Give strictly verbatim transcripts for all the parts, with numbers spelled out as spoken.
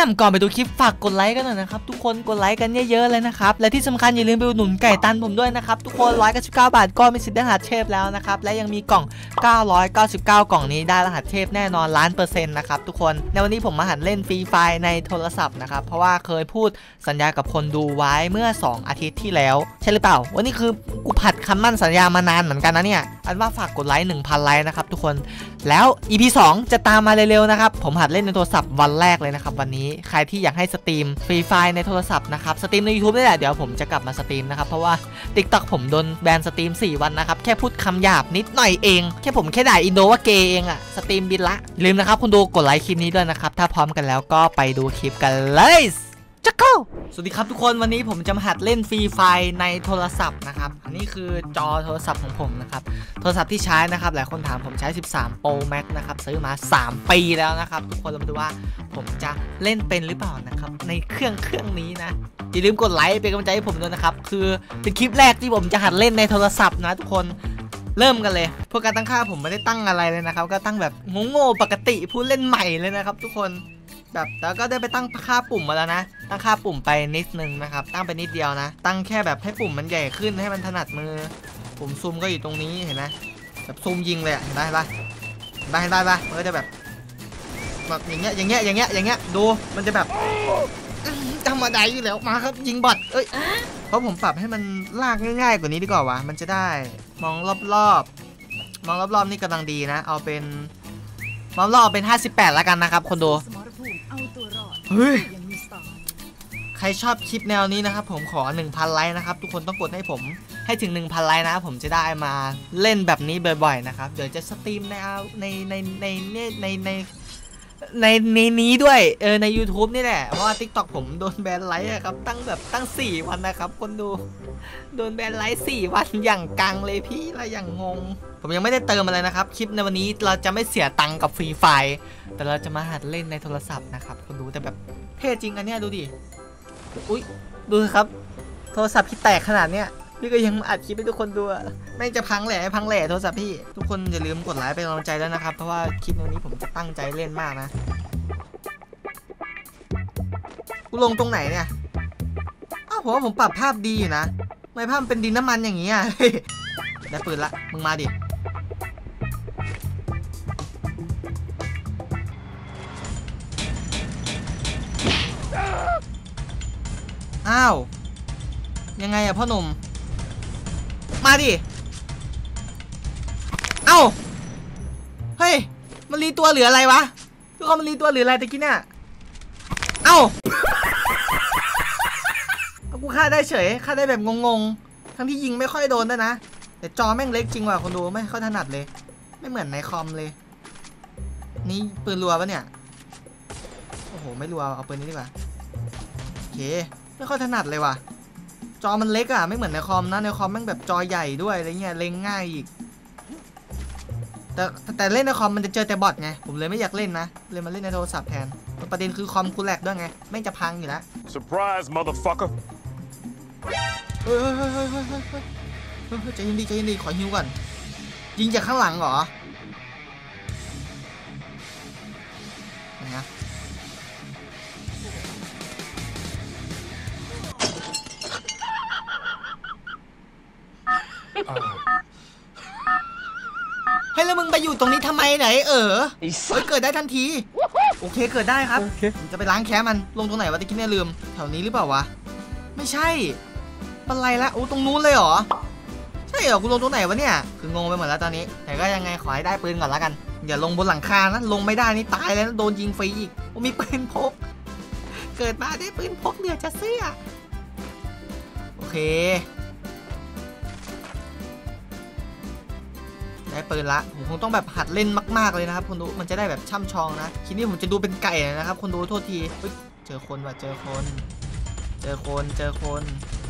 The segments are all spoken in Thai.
ก่อนไปดูคลิปฝากกดไลค์กันหน่อยนะครับทุกคนกดไลค์กันเยอะๆเลยนะครับและที่สำคัญอย่าลืมไปอุดหนุนไก่ตันผมด้วยนะครับทุกคนหนึ่งร้อยเก้าสิบเก้าบาทก็มีสิทธิ์ได้รหัสเทพแล้วนะครับและยังมีกล่องเก้าร้อยเก้าสิบเก้ากล่องนี้ได้รหัสเทพแน่นอนล้านเปอร์เซ็นต์นะครับทุกคนในวันนี้ผมมาหัดเล่นฟรีไฟในโทรศัพท์นะครับเพราะว่าเคยพูดสัญญากับคนดูไว้เมื่อสองอาทิตย์ที่แล้วใช่หรือเปล่าวันนี้คือกูผัดคำมั่นสัญญามานานเหมือนกันนะเนี่ยอันว่าฝากกดไลค์ หนึ่งพัน ไลค์นะครับทุกคนแล้ว อี พี สองจะตามมาเร็วๆนะครับผมหัดเล่นในโทรศัพท์วันแรกเลยนะครับวันนี้ใครที่อยากให้สตรีมฟรีไฟในโทรศัพท์นะครับสตรีมใน YouTube นี่แหละเดี๋ยวผมจะกลับมาสตรีมนะครับเพราะว่า TikTok ผมโดนแบนสตรีมสี่วันนะครับแค่พูดคำหยาบนิดหน่อยเองแค่ผมแค่ด่าอินโดว่าเกย์เองอะสตรีมบินละลืมนะครับคุณดูกดไลค์คลิปนี้ด้วยนะครับถ้าพร้อมกันแล้วก็ไปดูคลิปกันเลยจักเก้าสวัสดีครับทุกคนวันนี้ผมจะมาหัดเล่นฟรีไฟในโทรศัพท์นะครับอันนี้คือจอโทรศัพท์ของผมนะครับโทรศัพท์ที่ใช้นะครับหลายคนถามผมใช้สิบสาม Pro Max นะครับซื้อมาสามปีแล้วนะครับทุกคนเรามาดูว่าผมจะเล่นเป็นหรือเปล่านะครับในเครื่องเครื่องนี้นะอย่าลืมกดไลค์เป็นกำลังใจให้ผมด้วยนะครับคือเป็นคลิปแรกที่ผมจะหัดเล่นในโทรศัพท์นะทุกคนเริ่มกันเลยพวกการตั้งค่าผมไม่ได้ตั้งอะไรเลยนะครับก็ตั้งแบบโง่ๆปกติผู้เล่นใหม่เลยนะครับทุกคนแบบแล้วก็ได้ไปตั้งค่าปุ่มมาแล้วนะตั้งค่าปุ่มไปนิดนึงนะครับตั้งไปนิดเดียวนะตั้งแค่แบบให้ปุ่มมันใหญ่ขึ้นให้มันถนัดมือปุ่มซูมก็อยู่ตรงนี้เห็นไหมแบบซูมยิงเลยเห็นได้ปะได้ได้ปะมันก็จะแบบแบบอย่างเงี้ยอย่างเงี้ยอย่างเงี้ยอย่างเงี้ยดูมันจะแบบธรรมดาอยู่แล้วมาครับยิงบอทเอ้ยเพราะผมปรับให้มันลากง่ายๆกว่านี้ดีกว่าวะมันจะได้มองรอบๆมองรอบๆนี่กำลังดีนะเอาเป็นมองรอบเป็นห้าสิบแปดแล้วกันนะครับคนดูเฮ้ยใครชอบคลิปแนวนี้นะครับผมขอ หนึ่งพัน ไลค์นะครับทุกคนต้องกดให้ผมให้ถึง หนึ่งพัน ไลค์นะผมจะได้มาเล่นแบบนี้บ่อยๆนะครับเดี๋ยวจะสตรีมในในในในในในในในในนี้ด้วยเออใน YouTube นี่แหละเพราะว่า TikTok ผมโดนแบนไลค์ครับตั้งแบบตั้งสี่วันนะครับคนดูโดนแบนไลค์สี่วันอย่างกังเลยพี่อะไรอย่างงงผมยังไม่ได้เติมอะไรนะครับคลิปในวันนี้เราจะไม่เสียตังค์กับฟรีไฟแต่เราจะมาหัดเล่นในโทรศัพท์นะครับคนดูแต่แบบเท่จริงอันเนี้ยดูดิอุ้ยดูครับโทรศัพท์ที่แตกขนาดเนี้ยพี่ก็ยังอัดคลิปให้ทุกคนดูไม่จะพังแหล่พังแหล่โทรศัพท์พี่ทุกคนอย่าลืมกดไลค์เป็นกำลังใจด้วยนะครับเพราะว่าคลิปนี้ผมจะตั้งใจเล่นมากนะกูลงตรงไหนเนี่ยอ้าวผมว่าผมปรับภาพดีอยู่นะไม่ภาพเป็นดินน้ำมันอย่างงี้อ่ะได้ปืนละมึงมาดิอ้าวยังไงอะพ่อหนุ่มมาดิเอ้าเฮ้ยมันรีตัวเหลืออะไรวะทุกคนมันรีตัวเหลืออะไรตะกี้เนี่ยเอ้ากูฆ่าได้เฉยฆ่าได้แบบงงๆทั้งที่ยิงไม่ค่อยโดนด้วยนะแต่จอแม่งเล็กจริงว่ะคนดูไม่ค่อยถนัดเลยไม่เหมือนในคอมเลยนี่ปืนรัวปะเนี่ยโอ้โหไม่รัวเอาปืนนี้ดีกว่าโอเคไม่ค่อยถนัดเลยว่ะจอมันเล็กอ่ะไม่เหมือนในคอมนะในคอมแม่งแบบจอใหญ่ด้วยอะไรเงี้ยเล็งง่ายอีกแต่แต่เล่นในคอมมันจะเจอแต่บอทไงผมเลยไม่อยากเล่นนะเลยมาเล่นในโทรศัพท์แทนประเด็นคือคอมกูแหลกด้วยไงแม่งจะพังอยู่แล้ว Surprise motherfucker เฮ้ยเฮ้ยเฮ้ยเฮ้ยเฮ้ยเฮ้ยใจเย็นดีใจเย็นดีขอฮิวก่อนยิงจากข้างหลังเหรอนะเฮ้ยแล้วมึงไปอยู่ตรงนี้ทำไมไหนเออเฮ้ยเกิดได้ทันทีโอเคเกิดได้ครับผมจะไปล้างแค้นมันลงตรงไหนวะตะกี้เนี่ยลืมแถวนี้หรือเปล่าวะไม่ใช่เป็นไรละโอ้ตรงนู้นเลยเหรอใช่เหรอกูลงตรงไหนวะเนี่ยคืองงไปหมดแล้วตอนนี้แต่ก็ยังไงขอให้ได้ปืนก่อนแล้วกันอย่าลงบนหลังคานะลงไม่ได้นี่ตายแล้วโดนยิงฟรีอีกโอ้มีปืนพกเกิดมาได้ปืนพกเดี๋ยวจะเสื้อโอเคได้ปืนละผมคงต้องแบบหัดเล่นมากๆเลยนะครับคนดูมันจะได้แบบช่ำชองนะทีนี้ผมจะดูเป็นไก่นะครับคนดูโทษทีเจอคนว่ะเจอคนเจอคนเจอคน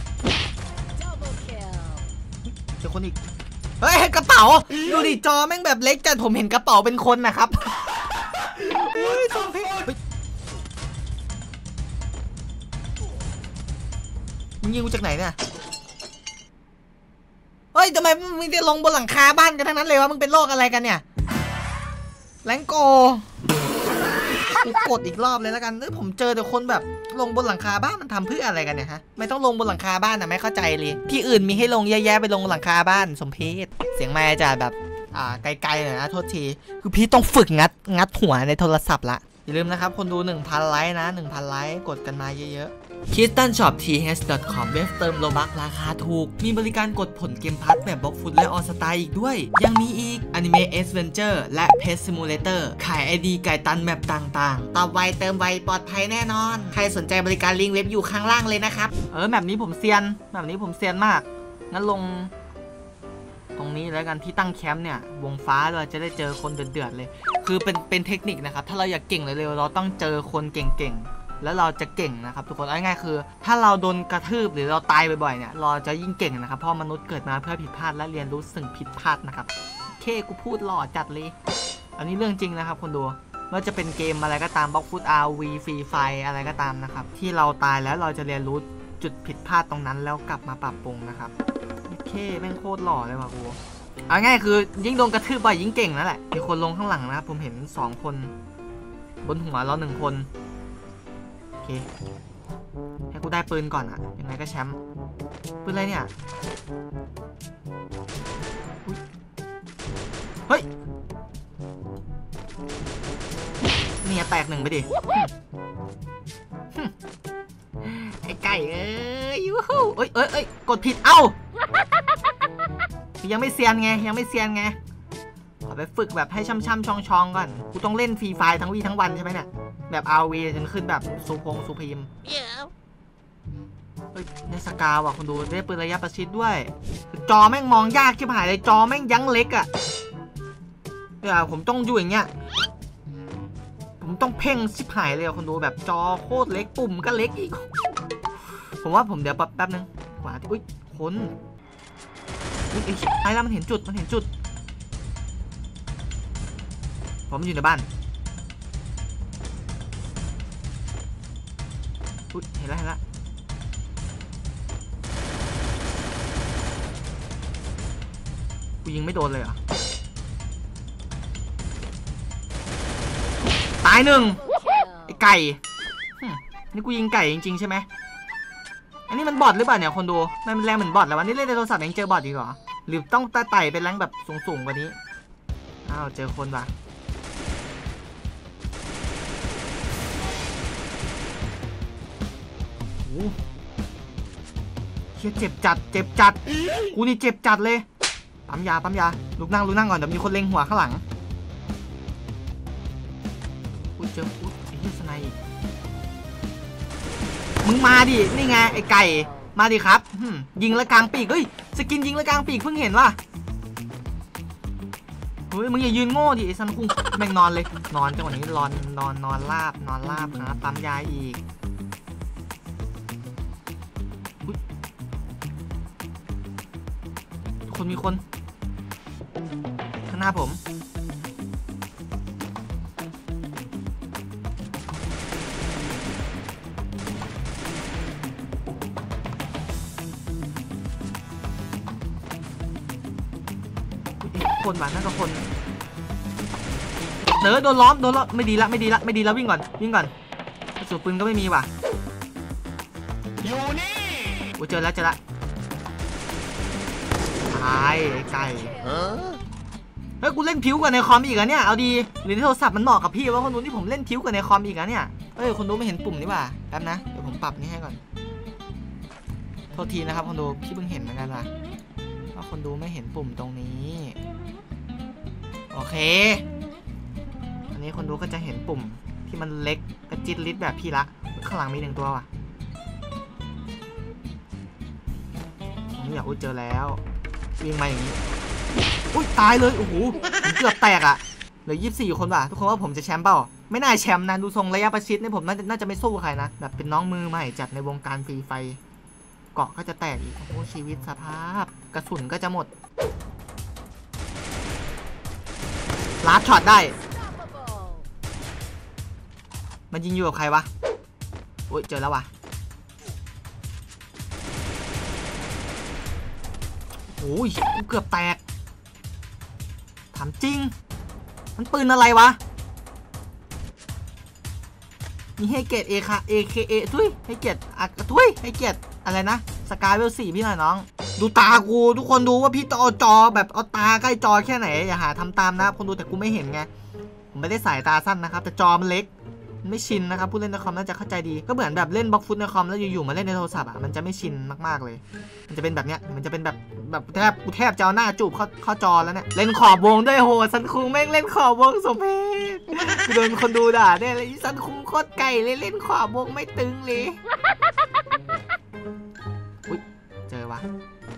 เจอคนอีกเฮ้ยกระเป๋าดูดิจอแม่งแบบเล็กแต่ผมเห็นกระเป๋าเป็นคนนะครับเฮ้ยสองเพลงมึงยิงกูจากไหนเนี่ยเฮ้ยทำไมมึงจะลงบนหลังคาบ้านกันทั้งนั้นเลยวะมึงเป็นโรคอะไรกันเนี่ยแรงโกกูกดอีกรอบเลยแล้วกันเฮ้ยผมเจอแต่คนแบบลงบนหลังคาบ้านมันทำเพื่ออะไรกันเนี่ยฮะไม่ต้องลงบนหลังคาบ้านนะไม่เข้าใจเลยที่อื่นมีให้ลงแย่ๆไปลงหลังคาบ้านสมเพชเสียงไมค์อาจารย์แบบอ่าไกลๆหน่อยนะโทษทีคือพี่ต้องฝึกงัดงัดหัวในโทรศัพท์ละอย่าลืมนะครับคนดู หนึ่งพัน ไลค์นะ หนึ่งพัน ไลค์กดกันมาเยอะๆ คิสตันช็อป ที เอช ดอท คอม เว็บเติมโลบัคราคาถูกมีบริการกดผลเกมพัทแบบบล็อกฟุตและออสตาอีกด้วยยังมีอีก Anime Adventure และ Pet Simulator ขาย ไอ ดี ไก่ตันแบบต่างๆตอบไวเติมไวปลอดภัยแน่นอนใครสนใจบริการลิงก์เว็บอยู่ข้างล่างเลยนะครับเออแบบนี้ผมเซียนแบบนี้ผมเซียนมากงั้นลงตรงนี้แล้วกันที่ตั้งแคมป์เนี่ยวงฟ้าเราจะได้เจอคนเดือดๆเลยคือเป็นเป็นเทคนิคนะครับถ้าเราอยากเก่งเร็วๆเราต้องเจอคนเก่งๆแล้วเราจะเก่งนะครับทุกคนเอาง่ายๆคือถ้าเราโดนกระทืบหรือเราตายบ่อยๆเนี่ยเราจะยิ่งเก่งนะครับเพราะมนุษย์เกิดมาเพื่อผิดพลาดและเรียนรู้สิ่งผิดพลาดนะครับเคกูพูดหล่อจัดเลยอันนี้เรื่องจริงนะครับคนดูว่าจะเป็นเกมอะไรก็ตามบล็อกฟุต อาร์ วี ฟรีไฟอะไรก็ตามนะครับที่เราตายแล้วเราจะเรียนรู้จุดผิดพลาดตรงนั้นแล้วกลับมาปรับปรุงนะครับเคแม่งโคตรหล่อเลยว่ะกูเอาง่ายคือยิ่งโดนกระทืบบ่อยยิ่งเก่งนั่นแหละมีคนลงข้างหลังนะครับผมเห็นสองคนบนหัวเราหนึ่งคนโอเคให้กูได้ปืนก่อนอะยังไงก็แชมป์ปืนอะไรเนี่ยเฮ้ยเนี่ยแตกหนึ่งไปดิไอ้ไก่เอ้ยยูฮูเอ้ยเอ้ยเอ้ยกดผิดเอ้ายังไม่เซียนไงยังไม่เซียนไงขอไปฝึกแบบให้ช่ำๆชองๆก่อนกูต้องเล่นฟรีไฟทั้งวีทั้งวันใช่ไหมเนี่ยแบบ อาร์ วี จนขึ้นแบบซูพงซูพรีมเฮ้ยในสกาวอ่ะคุณดูได้ปืนระยะประชิดด้วยจอแม่งมองยากชิบหายเลยจอแม่งยั้งเล็กอ่ะเดี๋ยวผมต้องอยู่อย่างเงี้ยผมต้องเพ่งชิบหายเลยคุณดูแบบจอโคตรเล็กปุ่มก็เล็กอีกผมว่าผมเดี๋ยวแป๊บนึงขวาที่อุ้ยคนไอ้ไอ้แล้วมันเห็นจุดมันเห็นจุดผมอยู่ในบ้านอุ๊ยเห็นแล้วเห็นแล้วกูยิงไม่โดนเลยเหรอตายหนึ่งไอ้ไก่นี่กูยิงไก่จริงๆใช่ไหมอันนี้มันบอทหรือเปล่าเนี่ยคนดูมันแรงเหมือนบอทแล้ววันนี้เล่นในโทรศัพท์ยังเจอบอทอีกเหรอหรือต้องไต่เป็นแรงแบบสูงๆกว่านี้อ้าวเจอคนว่ะโอ้เฮียเจ็บจัดเจ็บจัดกูนี่เจ็บจัดเลยปั๊มยาปั๊มยาลุกนั่งลุกนั่งก่อนเดี๋ยวมีคนเล็งหัวข้างหลังกูเจอกูไอ้เฮียสไนอีกมึงมาดินี่ไงไอ้ไก่มาดิครับยิงละกลางปีกเฮ้ยสกินยิงละกลางปีกเพิ่งเห็นว่ะเฮ้ยมึงอย่ายืนโง่ดิไอ้ซันคุงแม่งนอนเลยนอนจังหวะนี้นอนนอนนอนลาบนอนลาบนะปั๊มยาอีกคนมีคนข้างหน้าผมคนบ้านนั่นก็คนเนอโดนล้อมโดนล้อมไม่ดีละไม่ดีละไม่ดีละวิ่งก่อนวิ่งก่อนกระสุนปืนก็ไม่มีว่ะอยู่นี่กูเจอแล้วเจอละตายไก่เฮ้ยกูเล่นผิวกว่าในคอมอีกอะเนี่ยเอาดีหรือในโทรศัพท์มันเหมาะกับพี่ว่าคนนู้นที่ผมเล่นผิวกว่าในคอมอีกอะเนี่ยเฮ้ยคนนู้นไม่เห็นปุ่มนี่ว่ะแป๊บนะเดี๋ยวผมปรับนี่ให้ก่อนโทษทีนะครับคนดูพี่เพิ่งเห็นเหมือนกันว่ะว่าคนดูไม่เห็นปุ่มตรงนี้โอเคอันนี้คนดูก็จะเห็นปุ่มที่มันเล็กกระจิตลิดแบบพี่ละข้างหลังมีหนึ่งตัวว่ะผมอยากอุ้ยเจอแล้ววิ่งมาอย่างนี้อุ้ยตายเลยโอ้โหเกือบแตกอ่ะเหลือยี่สิบสี่คนว่ะทุกคนว่าผมจะแชมป์เปล่าไม่น่าแชมป์นะดูทรงระยะประชิดนี่ผมน่าจะน่าจะไม่สู้ใครนะแบบเป็นน้องมือใหม่จัดในวงการฟรีไฟเกาะก็จะแตกอีกโอ้โหชีวิตสภาพกระสุนก็จะหมดลัดช็อตได้มันยิงอยู่กับใครวะโอ้ยเจอแล้ววะโอ้ยเกือบแตกถามจริงมันปืนอะไรวะมีให้เกียรติเอคาเอเคเอทุยให้เกียรติอะทุยให้เกียรติอะไรนะสกายเวลสี่พี่หน่อยน้องดูตากูทุกคนดูว่าพี่จะเอาจอแบบเอาตาใกล้จอแค่ไหนอย่าหาทำตามนะคนดูแต่กูไม่เห็นไงผมไม่ได้สายตาสั้นนะครับแต่จอมันเล็กไม่ชินนะครับผู้เล่นในคอมน่าจะเข้าใจดีก็เหมือนแบบเล่นบล็อกฟุตในคอมแล้วอยู่ๆมาเล่นในโทรศัพท์อ่ะมันจะไม่ชินมากๆเลยมันจะเป็นแบบเนี้ยมันจะเป็นแบบแบบแทบกูแทบจะเอาหน้าจูบเข้าเข้าจอแล้วเนี่ยเล่นขอบวงด้วยโหซันคุงแม่งเล่นขอบวงสมเพชโดนคนดูด่าเนี่ยเลยซันคุงโคตรไก่เลยเล่นขอบวงไม่ตึงเลยอุ้ยเจอวะ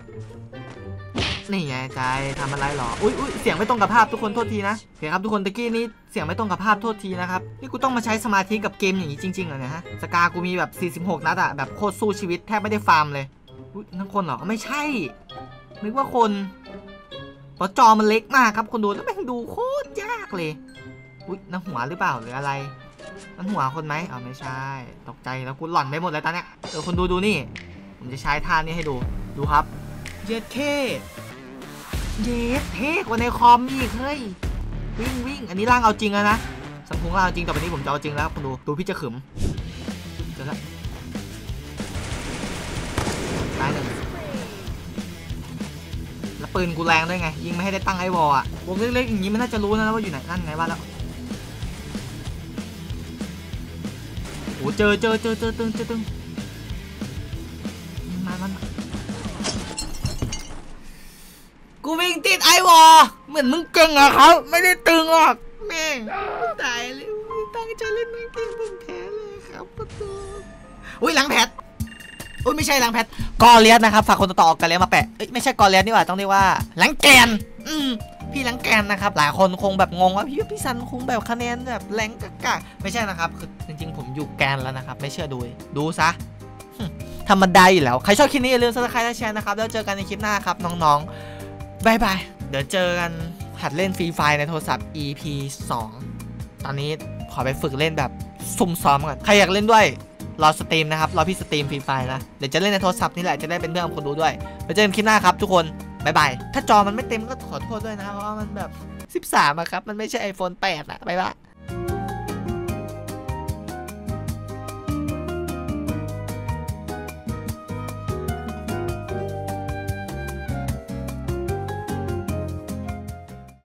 นี่ไงใจทำอะไรหรออุ้ยอุ้ยเสียงไม่ตรงกับภาพทุกคนโทษทีนะโอเคครับทุกคนตะกี้นี้เสียงไม่ตรงกับภาพโทษทีนะครับนี่กูต้องมาใช้สมาธิกับเกมอย่างนี้จริงๆเหรอเนี่ยฮะสกากูมีแบบสี่สิบหกนัดอะแบบโคตรสู้ชีวิตแทบไม่ได้ฟาร์มเลยอุ้ยนั่นคนเหรอไม่ใช่นึกว่าคนเพราะจอมันเล็กมากครับคนดูแล้วแม่งดูโคตรยากเลยอุ้ยนั่นหัวหรือเปล่าหรืออะไรนั่นหัวคนไหมอ๋อไม่ใช่ตกใจแล้วกูหล่อนไปหมดเลยตอนเนี้ยเออคนดูดูนี่ผมจะใช้ท่านี้ให้ดูดูครับเย็ดเคเย็ดเท่กว่าในคอมอีกเฮ้ยวิ่งวิ่งอันนี้ร่างเอาจริงแล้วนะสังคุงร่างเอาจริงต่อไปนี้ผมจะเอาจริงแล้วคุณดูดูพี่จะขึมเจอแล้วตายหนึ่งแล้วปืนกูแรงด้วยไงยิงไม่ให้ได้ตั้งไอวอลอะวงเล็กๆอย่างนี้มันน่าจะรู้นะว่าอยู่ไหนนั่นไงว่าแล้วโอ้เจอเจอเจอเจอตึงเจอตึงมามันกูวิ่งติดไอวอลเหมือนมึงเก่งอะครับไม่ได้ตึงหรอกแม่งตายเลยตั้งใจเล่นไม่เก่งผมแพ้เลยครับประตูอุ้ยหลังแพทอุ้ยไม่ใช่หลังแพทกอเลียสนะครับฝากคนต่อๆกันเลยมาแปะเอ้ยไม่ใช่กอเลียสนี่หว่าต้องเรียกว่าหลังแกนอืมพี่หลังแกนนะครับหลายคนคงแบบงงว่าพี่พี่ซันคงแบบคะแนนแบบแรงกะไม่ใช่นะครับคือจริงๆผมอยู่แกนแล้วนะครับไม่เชื่อดูดูซะธรรมดาอยู่แล้วใครชอบคลิปนี้อย่าลืมซับสไครต์และแชร์นะครับแล้วเจอกันในคลิปหน้าครับน้องๆบายบายเดี๋ยวเจอกันหัดเล่นฟรีไฟในโทรศัพท์ อี พี สองตอนนี้ขอไปฝึกเล่นแบบซุ่มซ้อมก่อนใครอยากเล่นด้วยรอสตรีมนะครับรอพี่สตรีมฟรีไฟนะเดี๋ยวจะเล่นในโทรศัพท์นี่แหละจะได้เป็นเพื่อนกับคนดูด้วยเดี๋ยวเจอกันคลิปหน้าครับทุกคนบายบายถ้าจอมันไม่เต็มก็ขอโทษด้วยนะเพราะว่ามันแบบสิบสามอะครับมันไม่ใช่ ไอโฟน แปดอะบายบาย